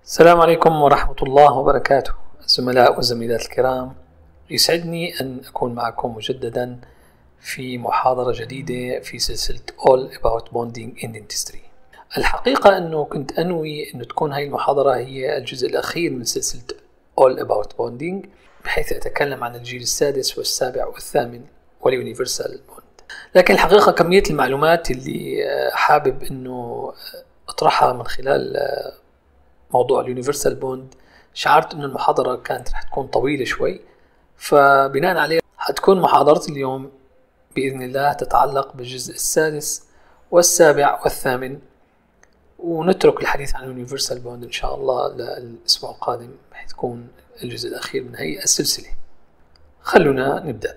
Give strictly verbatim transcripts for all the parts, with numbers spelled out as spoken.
السلام عليكم ورحمة الله وبركاته. الزملاء والزميلات الكرام، يسعدني أن أكون معكم مجددا في محاضرة جديدة في سلسلة All About Bonding in Dentistry. الحقيقة أنه كنت أنوي أن تكون هاي المحاضرة هي الجزء الأخير من سلسلة All About Bonding، بحيث أتكلم عن الجيل السادس والسابع والثامن واليونيفرسال بوند. لكن الحقيقة كمية المعلومات اللي حابب أنه أطرحها من خلال موضوع اليونيفرسال بوند، شعرت أن المحاضرة كانت رح تكون طويلة شوي، فبناء عليه حتكون محاضرة اليوم بإذن الله تتعلق بالجزء السادس والسابع والثامن، ونترك الحديث عن اليونيفرسال بوند إن شاء الله للأسبوع القادم بحيث يكون الجزء الأخير من هي السلسلة. خلونا نبدأ.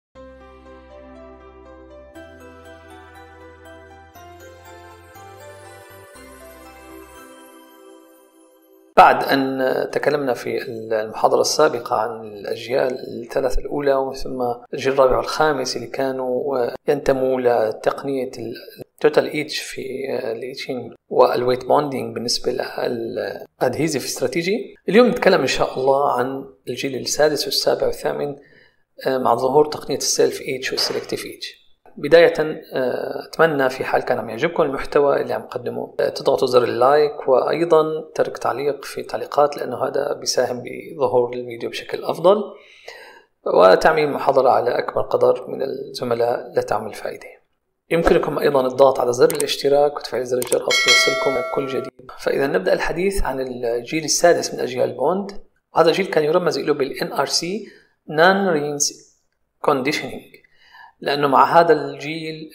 بعد أن تكلمنا في المحاضرة السابقة عن الأجيال الثلاثة الأولى وثم الجيل الرابع والخامس اللي كانوا ينتموا لتقنية التوتال إيتش في الإيتشينج والويت بوندينج بالنسبة للأدهيزيف استراتيجي، اليوم نتكلم إن شاء الله عن الجيل السادس والسابع والثامن مع ظهور تقنية السيلف إيتش والسيلكتيف إيتش. بداية أتمنى في حال كان عم يعجبكم المحتوى اللي عم قدمه تضغطوا زر اللايك، وأيضا ترك تعليق في التعليقات لأنه هذا بيساهم بظهور الفيديو بشكل أفضل، وتعميم المحاضرة على أكبر قدر من الزملاء لتعمل فائدة. يمكنكم أيضا الضغط على زر الاشتراك وتفعيل زر الجرس ليصلكم كل جديد. فإذا نبدأ الحديث عن الجيل السادس من أجيال بوند. هذا الجيل كان يرمز له بال إن آر سي Non-Rinse Conditioning، لأنه مع هذا الجيل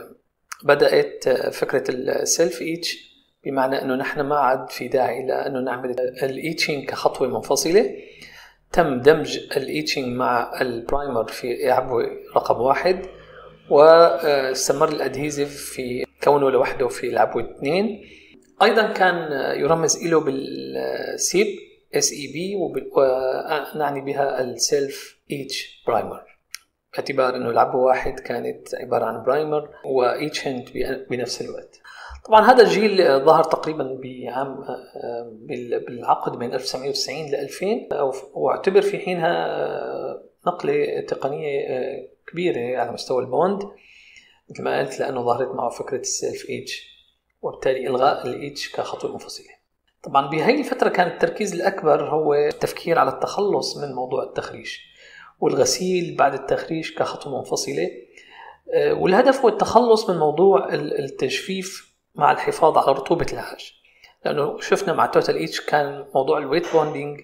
بدأت فكرة السيلف إيتش، بمعنى أنه نحن ما عاد في داعي لأنه نعمل الإيتشينج كخطوة منفصلة. تم دمج الإيتشينج مع البرايمر في عبوة رقم واحد، واستمر الأدهيزيف في كونه لوحده في العبوة اثنين. أيضا كان يرمز له بالسيب إس إي بي، ونعني بها السيلف إيتش برايمر، باعتبار أنه العبوة واحد كانت عبارة عن برايمر وإيتشنت بنفس الوقت. طبعا هذا الجيل ظهر تقريبا بعام بالعقد بين ألف وتسعمائة وتسعين ل ألفين، واعتبر في حينها نقلة تقنية كبيرة على مستوى البوند مثل ما قلت، لأنه ظهرت معه فكرة السيلف إيتش وبالتالي إلغاء الإيتش كخطوة منفصلة. طبعا بهذه الفترة كان التركيز الأكبر هو التفكير على التخلص من موضوع التخريش والغسيل بعد التخريش كخطوة منفصلة، والهدف هو التخلص من موضوع التجفيف مع الحفاظ على رطوبة العاج، لأنه شفنا مع توتال إيتش كان موضوع الويت بوندينج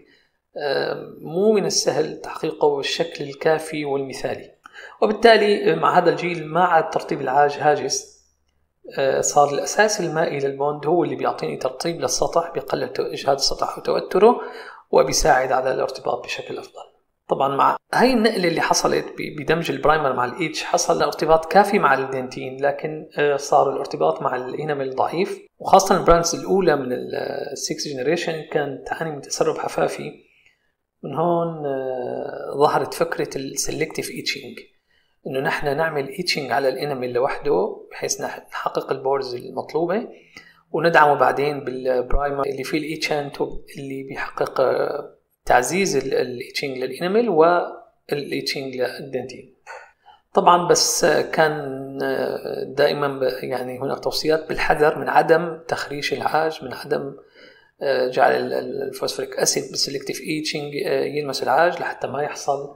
مو من السهل تحقيقه بالشكل الكافي والمثالي، وبالتالي مع هذا الجيل ما عاد ترطيب العاج هاجس، صار الأساس المائي للبوند هو اللي بيعطيني ترطيب للسطح، بيقلل إجهاد السطح وتوتره وبيساعد على الارتباط بشكل أفضل. طبعا مع هاي النقلة اللي حصلت بدمج البرايمر مع الإيتش حصل ارتباط كافي مع الدنتين، لكن صار الارتباط مع الإنامل ضعيف، وخاصة البراندز الأولى من السيكس جنريشن كانت تعاني من تسرب حفافي. من هون ظهرت فكرة السلكتيف إيتشينج، إنه نحن نعمل إيتشينج على الإنامل لوحده بحيث نحقق البورز المطلوبة، وندعمه بعدين بالبرايمر اللي فيه الإيتشنت اللي بيحقق تعزيز الإيتشينج للإنامل والإيتشينج للدنتين. طبعا بس كان دائما يعني هناك توصيات بالحذر من عدم تخريش العاج، من عدم جعل الفوسفوريك أسيد بالسلكتيف إيتشينج يلمس العاج لحتى ما يحصل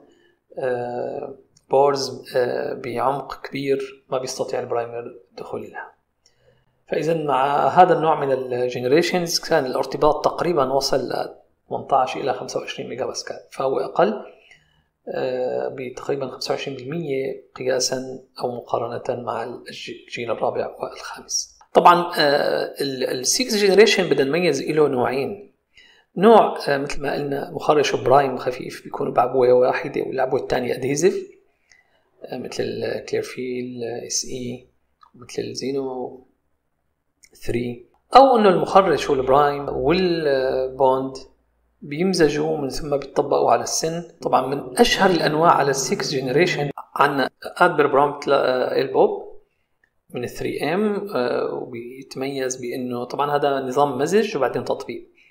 بورز بعمق كبير ما بيستطيع البرايمر الدخول لها. فإذا مع هذا النوع من الجنريشنز كان الارتباط تقريبا وصل ل ثمانية عشر إلى خمسة وعشرين ميجا باسكال، فهو أقل بتقريبا خمسة وعشرين بالمئة قياسا أو مقارنة مع الجيل الرابع والخامس. طبعا السيكس جنريشن بدنا نميز له نوعين. نوع مثل ما قلنا مخرش برايم خفيف بيكون بعبوة واحدة، والعبوة الثانية أدهيزيف مثل الكليرفيل اس اي ومثل الزينو ثلاثة، أو إنه المخرش والبرايم والبوند بيمزجوا من ثم بيطبقوا على السن. طبعا من أشهر الأنواع على السيكس جنريشن عنا أدبر برومبت البوب من ثري إم، وبيتميز بأنه طبعا هذا نظام مزج وبعدين تطبيق.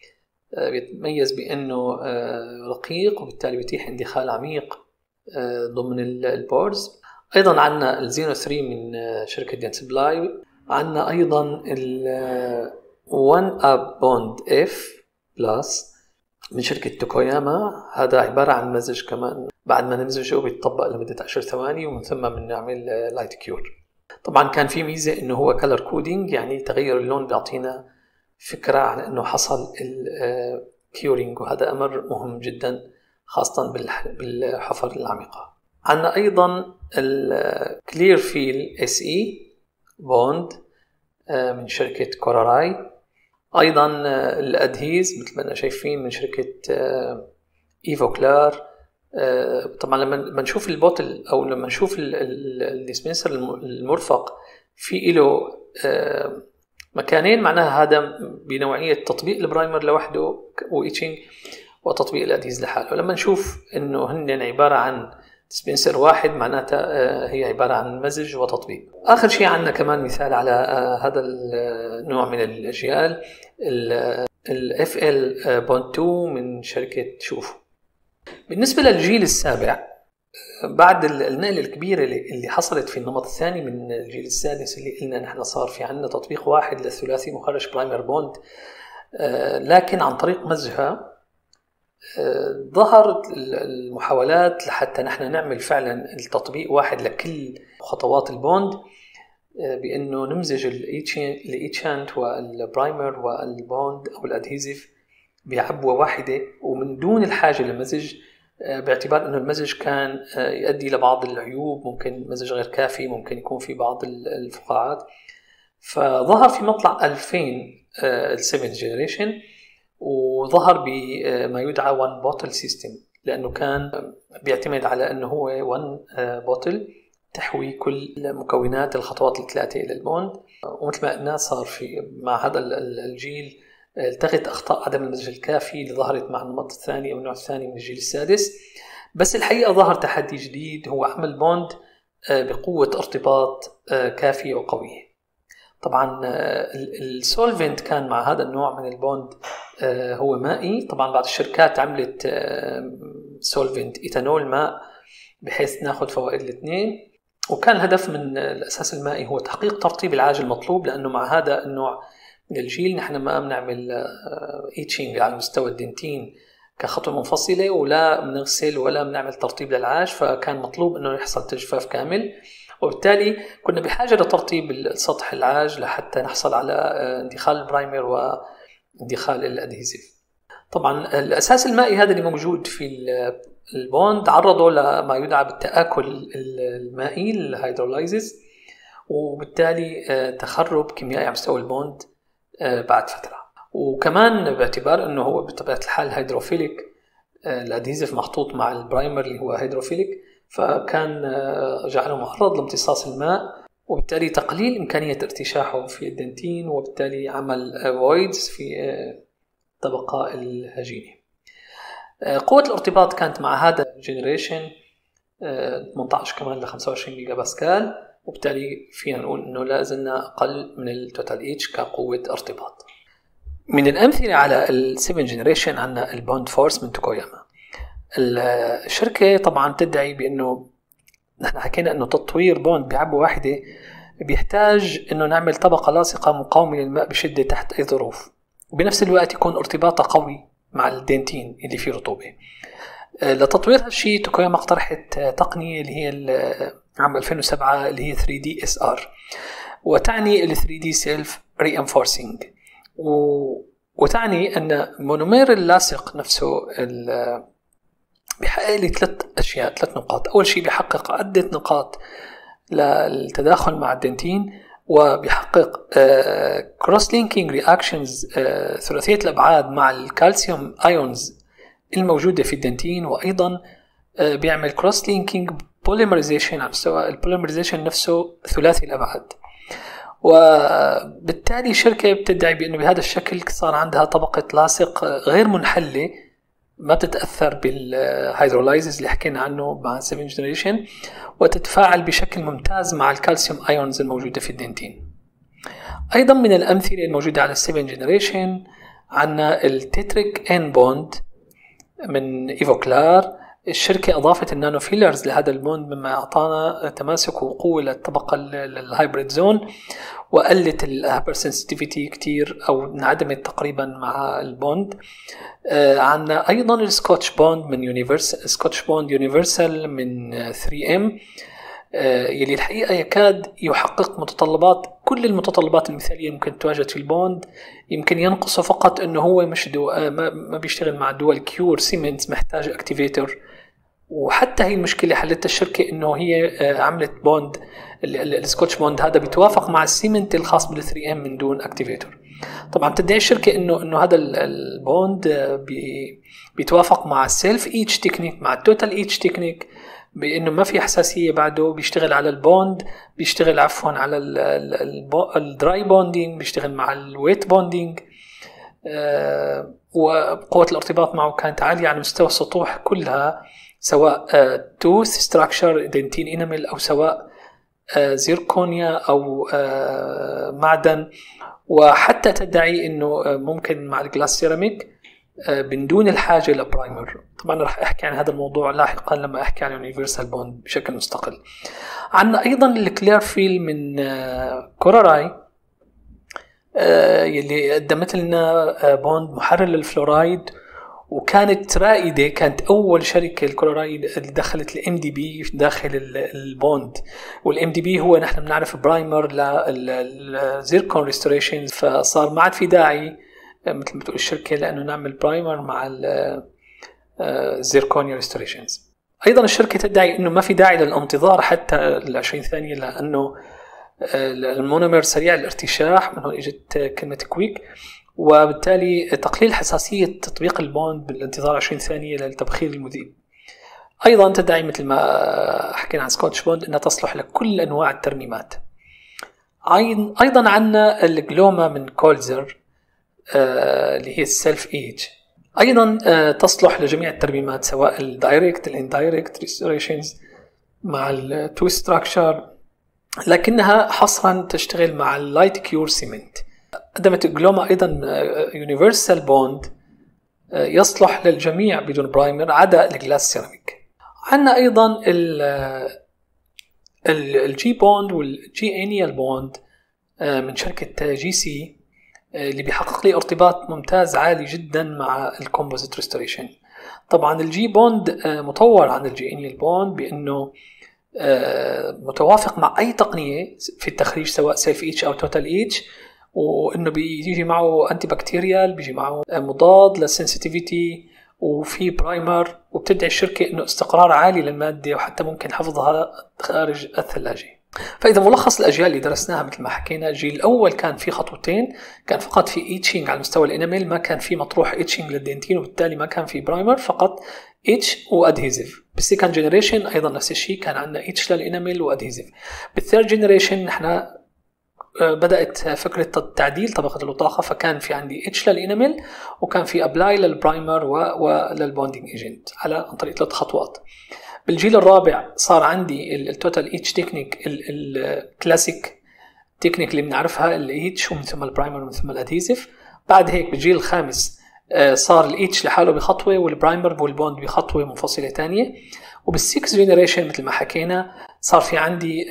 بيتميز بأنه رقيق وبالتالي بيتيح اندخال عميق ضمن البورز. أيضا عندنا الزينو ثلاثة من شركة دنسبلاي. عندنا أيضا ال one up bond F plus من شركة توكوياما. هذا عبارة عن مزج كمان بعد ما نمزجه بيتطبق لمدة عشر ثواني ومن ثم بنعمل لايت كيور. طبعا كان في ميزة انه هو كلر كودينج، يعني تغير اللون بيعطينا فكرة عن انه حصل الكيورينج، وهذا امر مهم جدا خاصة بالحفر العميقة. عندنا ايضا الكلير فيل اس اي بوند من شركة كوراراي. ايضا الادهيز مثل ما احنا شايفين من شركة ايفوكلار. طبعا لما نشوف البوتل او لما نشوف الديسبنسر المرفق في له مكانين، معناها هذا بنوعية تطبيق البرايمر لوحده وإيتشينج وتطبيق الادهيز لحاله. لما نشوف انه هن عبارة عن ديسبنسر واحد معناتها هي عبارة عن مزج وتطبيق. آخر شيء عندنا كمان مثال على هذا النوع من الأجيال ال إف إل Bond اثنين من شركة شوفو. بالنسبة للجيل السابع بعد النقلة الكبيرة اللي حصلت في النمط الثاني من الجيل السادس اللي قلنا نحن صار في عندنا تطبيق واحد للثلاثي مخرج برايمر بوند، لكن عن طريق مزجها ظهرت المحاولات لحتى نحن نعمل فعلا التطبيق واحد لكل خطوات البوند، بأنه نمزج الإيتشانت والبرايمر والبوند أو الأدهيزيف بعبوة واحدة ومن دون الحاجة للمزج، باعتبار أنه المزج كان يؤدي لبعض العيوب، ممكن مزج غير كافي، ممكن يكون في بعض الفقاعات. فظهر في مطلع ألفين السبنث جنريشن، وظهر بما يدعى one bottle system، لأنه كان بيعتمد على أنه هو one bottle تحوي كل مكونات الخطوات الثلاثة إلى البوند. ومثل ما قلنا صار في مع هذا الجيل التغت أخطاء عدم المزج الكافي اللي ظهرت مع النمط الثاني أو النوع الثاني من الجيل السادس. بس الحقيقة ظهر تحدي جديد هو عمل بوند بقوة ارتباط كافية وقوية. طبعا السولفنت كان مع هذا النوع من البوند هو مائي. طبعا بعض الشركات عملت سولفنت إيثانول ماء بحيث ناخذ فوائد الاثنين، وكان الهدف من الأساس المائي هو تحقيق ترطيب العاج المطلوب، لأنه مع هذا النوع من الجيل نحن ما بنعمل إيتشينج على مستوى الدنتين كخطوة منفصلة، ولا بنغسل ولا بنعمل ترطيب للعاج، فكان مطلوب أنه يحصل تجفاف كامل، وبالتالي كنا بحاجة لترطيب السطح العاج لحتى نحصل على اندخال البرايمر واندخال الادهيزيف. طبعا الأساس المائي هذا اللي موجود في البوند عرضه لما يدعى بالتآكل المائي الهيدرولايزز، وبالتالي تخرب كيميائي على مستوى البوند بعد فترة. وكمان باعتبار أنه هو بطبيعة الحال هيدروفيليك، الادهيزيف محطوط مع البرايمر اللي هو هيدروفيليك، فكان جعله معرض لامتصاص الماء، وبالتالي تقليل إمكانية ارتشاحه في الدنتين، وبالتالي عمل voids في طبقة الهجينة. قوة الارتباط كانت مع هذا الجنريشن ثمانية عشر كمان ل خمسة وعشرين ميجا باسكال، وبالتالي فينا نقول انه لا زلنا اقل من التوتال اتش كقوة ارتباط. من الامثلة على السبن جنريشن عندنا البوند فورس من توكوياما. الشركة طبعا تدعي بانه نحن حكينا انه تطوير بوند بعبوة واحدة بيحتاج انه نعمل طبقة لاصقة مقاومة للماء بشدة تحت اي ظروف، وبنفس الوقت يكون ارتباطها قوي مع الدنتين اللي فيه رطوبة. لتطوير هالشيء توكوياما اقترحت تقنية اللي هي عام ألفين وسبعة اللي هي ثري دي إس آر، وتعني ال ثري دي Self Reinforcing، وتعني أن مونومير اللاصق نفسه بيحقق لي ثلاث أشياء، ثلاث نقاط. أول شيء بيحقق عدة نقاط للتداخل مع الدنتين، وبيحقق كروس لينكينج رياكشنز ثلاثية الأبعاد مع الكالسيوم ايونز الموجودة في الدنتين، وأيضا بيعمل كروس لينكينج بوليمريزيشن على مستوى البوليمريزيشن نفسه ثلاثي الأبعاد. وبالتالي الشركة بتدعي بأنه بهذا الشكل صار عندها طبقة لاصق غير منحلة ما تتأثر بالهيدرولايزز اللي حكينا عنه مع سبن جنريشن، وتتفاعل بشكل ممتاز مع الكالسيوم ايونز الموجودة في الدنتين. أيضا من الأمثلة الموجودة على السبن جنريشن عندنا التتريك ان بوند من ايفوكلار. الشركة أضافت النانو فيلرز لهذا البوند مما أعطانا تماسك وقوة للطبقة الهايبريد زون، وقلت الهايبر سنسيتيفيتي كتير أو انعدمت تقريبا مع البوند. آه عندنا أيضا السكوتش بوند من يونيفرسال، سكوتش بوند يونيفرسال من ثري إم، آه يلي الحقيقة يكاد يحقق متطلبات كل المتطلبات المثالية ممكن تواجد في البوند. يمكن ينقصه فقط أنه هو مش دو آه ما, ما بيشتغل مع دول كيور سيمنت، محتاج اكتيفيتور، وحتى هي المشكلة حلتها الشركة انه هي عملت بوند السكوتش بوند هذا بيتوافق مع السيمنت الخاص بال ثري إم من دون اكتيفيتور. طبعا بتدعي الشركة انه انه هذا البوند بي بيتوافق مع السيلف ايتش تكنيك مع التوتال ايتش تكنيك، بانه ما في حساسية بعده، بيشتغل على البوند، بيشتغل عفوا على الدراي بوندينج، بيشتغل مع الويت بوندينج، آه وقوة الارتباط معه كانت عالية على مستوى السطوح كلها، سواء توث ستراكشر دنتين انامل او سواء زيركونيا او معدن، وحتى تدعي انه ممكن مع الجلاس سيراميك من دون الحاجه لبرايمر. طبعا راح احكي عن هذا الموضوع لاحقا لما احكي عن يونيفرسال بوند بشكل مستقل. عندنا ايضا الكلير فيل من كوراراي يلي قدمت لنا بوند محرر للفلورايد، وكانت رائدة، كانت أول شركة الكوراراي اللي دخلت الام دي بي داخل البوند. والام دي بي هو نحن بنعرف برايمر للزيركون ريستوريشنز، فصار ما عاد في داعي مثل ما تقول الشركة لأنه نعمل برايمر مع الزيركونيا ريستوريشنز. أيضا الشركة تدعي أنه ما في داعي للانتظار حتى العشرين ثانية، لأنه المونومر سريع الارتشاح، من هون اجت كلمة كويك، وبالتالي تقليل حساسية تطبيق البوند بالانتظار عشرين ثانية للتبخير المذيب. أيضا تدعي مثل ما حكينا عن سكوتش بوند أنها تصلح لكل أنواع الترميمات. أيضا عندنا الجلوما من كولزر آه اللي هي السيلف ايج، أيضا آه تصلح لجميع الترميمات سواء الدايركت الاندايركت ريستوريشنز مع التو ستراكشر، لكنها حصرا تشتغل مع اللايت كيور سيمنت. قدمت الجلوما أيضا يونيفرسال بوند يصلح للجميع بدون برايمر عدا الجلاس سيراميك. عندنا أيضا الجي بوند والجي انيال بوند من شركة جي سي اللي بيحقق لي ارتباط ممتاز عالي جدا مع الكومبوزيت ريستوريشن. طبعا الجي بوند مطور عن الجي انيال بوند بأنه متوافق مع أي تقنية في التخريج سواء سيلف ايتش أو توتال ايتش، وانه بيجي معه انتي بكتيريال، بيجي معه مضاد للسنسيتيفيتي، وفي برايمر، وبتدعي الشركة انه استقرار عالي للمادة وحتى ممكن حفظها خارج الثلاجة. فاذا ملخص الاجيال اللي درسناها مثل ما حكينا، الجيل الاول كان في خطوتين، كان فقط في ايتشينج على مستوى الانامل، ما كان في مطروح ايتشينج للدنتين، وبالتالي ما كان في برايمر، فقط ايتش وادهيزيف. بالسكند جنريشن ايضا نفس الشيء، كان عندنا ايتش للانامل وادهيزيف. بالثيرد جنريشن نحن بدأت فكرة تعديل طبقة الوطاقة، فكان في عندي اتش للإنامل وكان في أبلاي للبرايمر وللبوندينج ايجنت على عن طريق ثلاث خطوات. بالجيل الرابع صار عندي التوتال اتش تكنيك الكلاسيك تكنيك اللي بنعرفها، الاتش ومن ثم البرايمر ومن ثم الادهيزيف. بعد هيك بالجيل الخامس صار الاتش لحاله بخطوة والبرايمر والبوند بخطوة منفصلة تانية. وبالسيكس جينيريشن مثل ما حكينا صار في عندي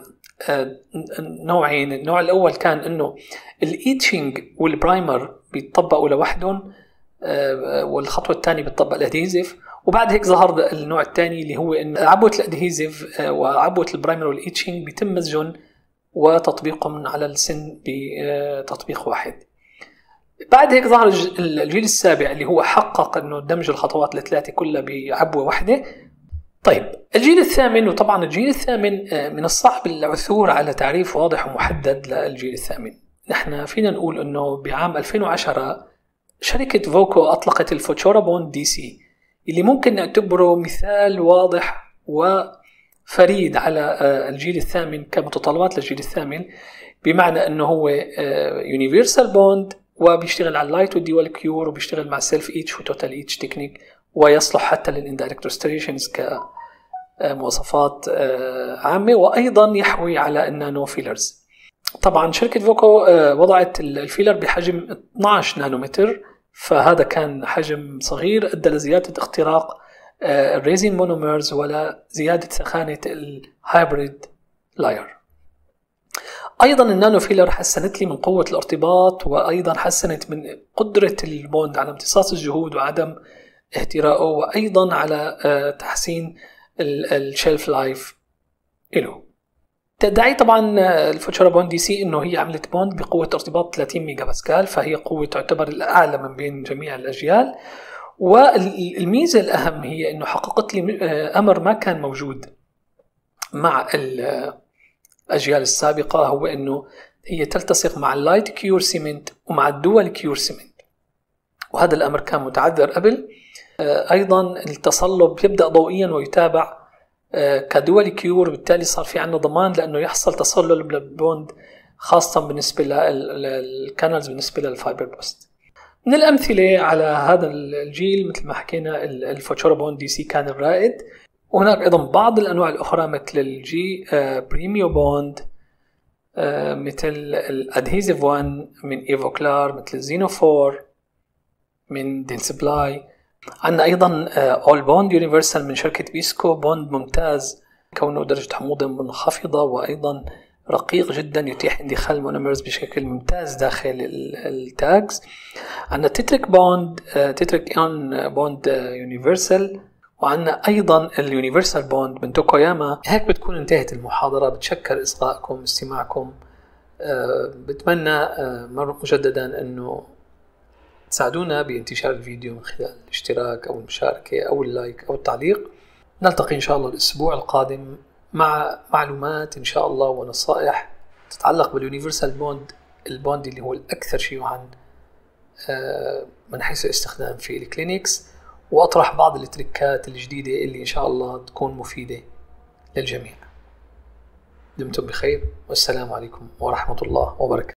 نوعين. النوع الأول كان إنه الإيتشينج والبرايمر بيتطبقوا لوحدهم، والخطوة الثانية بتطبق الأدهيزيف. وبعد هيك ظهر النوع الثاني اللي هو إن عبوة الأدهيزيف وعبوة البرايمر والإيتشينج بيتم مزجهم وتطبيقهم على السن بتطبيق واحد. بعد هيك ظهر الجيل السابع اللي هو حقق إنه دمج الخطوات الثلاثة كلها بعبوة واحدة. طيب الجيل الثامن، وطبعا الجيل الثامن من الصعب العثور على تعريف واضح ومحدد للجيل الثامن. نحن فينا نقول انه بعام ألفين وعشرة شركة فوكو اطلقت الفوتشورا بوند دي سي، اللي ممكن نعتبره مثال واضح وفريد على الجيل الثامن كمتطلبات للجيل الثامن، بمعنى انه هو يونيفرسال بوند وبيشتغل على اللايت والديوال كيور وبيشتغل مع سيلف ايتش وتوتال ايتش تكنيك، ويصلح حتى للإندايركت ريستوريشنز كمواصفات عامة، وأيضا يحوي على النانو فيلرز. طبعا شركة فوكو وضعت الفيلر بحجم اثناشر نانومتر، فهذا كان حجم صغير أدى لزيادة اختراق الريزين مونوميرز ولا زيادة سخانة الهايبريد لاير. أيضا النانو فيلر حسنت لي من قوة الارتباط، وأيضا حسنت من قدرة البوند على امتصاص الجهود وعدم اهتراءه، وأيضا على تحسين الشيلف لايف له. تدعي طبعا الفوتشارا بوند دي سي انه هي عملت بوند بقوة ارتباط ثلاثين ميجا باسكال، فهي قوة تعتبر الأعلى من بين جميع الأجيال. والميزة الأهم هي انه حققت لي أمر ما كان موجود مع الأجيال السابقة، هو انه هي تلتصق مع اللايت كيور سيمنت ومع الدول كيور سيمنت، وهذا الأمر كان متعذر قبل. أيضا التصلب يبدأ ضوئيا ويتابع كدول كيور، بالتالي صار في عنا ضمان لأنه يحصل تصلب للبوند، خاصة بالنسبة للكانالز بالنسبة للفايبر بوست. من الأمثلة على هذا الجيل مثل ما حكينا الفوتشارا بوند دي سي كان الرائد، وهناك أيضا بعض الأنواع الأخرى مثل الجي بريميو بوند، مثل الأدهيزيف وان من إيفوكلار، مثل الزينوفور من دينسبلاي. عندنا أيضا أول بوند يونيفرسال من شركة بيسكو، بوند ممتاز كونه درجة حموضة منخفضة وأيضا رقيق جدا يتيح اندخال المونومرز بشكل ممتاز داخل التاجز. عندنا تتريك بوند، تتريك اون بوند يونيفرسال، وعندنا أيضا اليونيفرسال بوند من توكوياما. هيك بتكون انتهت المحاضرة. بتشكر إصغائكم استماعكم، بتمنى مجددا أنه تساعدونا بانتشار الفيديو من خلال الاشتراك أو المشاركة أو اللايك أو التعليق. نلتقي إن شاء الله الأسبوع القادم مع معلومات إن شاء الله ونصائح تتعلق باليونيفرسال بوند، البوند اللي هو الأكثر شيوعا من حيث الاستخدام في الكلينيكس، وأطرح بعض التريكات الجديدة اللي إن شاء الله تكون مفيدة للجميع. دمتم بخير، والسلام عليكم ورحمة الله وبركاته.